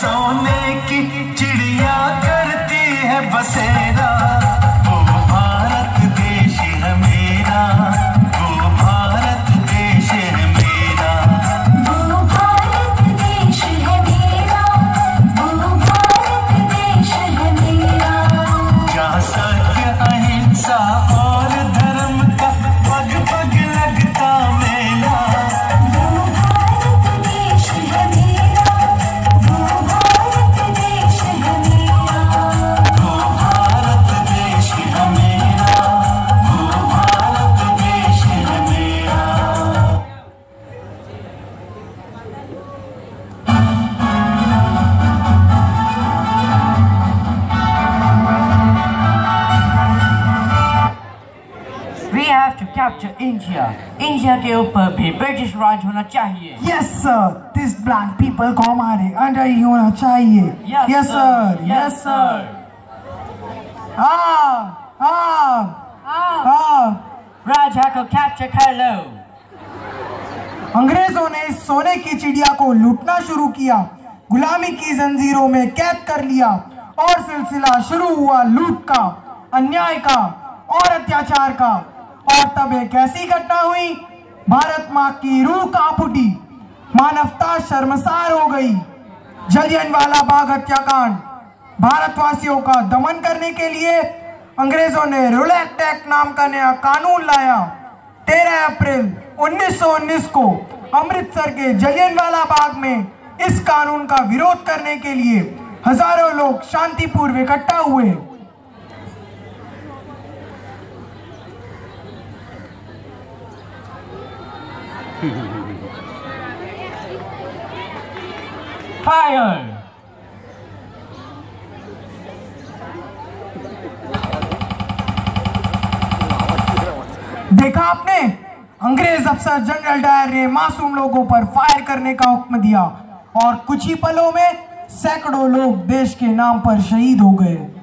सोने की चिड़िया करती है बसेरा, वो भारत देश है मेरा, वो भारत देश है मेरा, वो भारत देश है मेरा, वो भारत देश है मेरा। जहाँ सत्य अहिंसा और धर्म का पग पग लगता मेला, वो भारत देश है मेरा, वो भारत देश है मेरा, वो भारत देश है मेरा, वो भारत देश है मेरा। We have to capture India. India के ऊपर भी ब्रिटिश राज होना चाहिए. Yes sir, this black people को हमारे अंडर ही होना चाहिए. Yes sir, yes sir. राजा को कैप्चर कर लो. अंग्रेजों ने इस सोने की चिड़िया को लूटना शुरू किया, गुलामी की जंजीरों में कैद कर लिया और सिलसिला शुरू हुआ लूट का, अन्याय का और अत्याचार का। और तब एक ऐसी घटना हुई, भारत माँ की रूह कांप उठी, मानवता शर्मसार हो गई। जलियांवाला बाग हत्याकांड, भारतवासियों का दमन करने के लिए अंग्रेजों ने रोलैक्ट एक्ट नाम का नया कानून लाया। 13 अप्रैल 1919 को अमृतसर के जलियांवाला बाग में इस कानून का विरोध करने के लिए हजारों लोग शांतिपूर्वक इकट्ठा हुए। Fire! देखा आपने, अंग्रेज अफसर जनरल डायर ने मासूम लोगों पर फायर करने का हुक्म दिया और कुछ ही पलों में सैकड़ों लोग देश के नाम पर शहीद हो गए।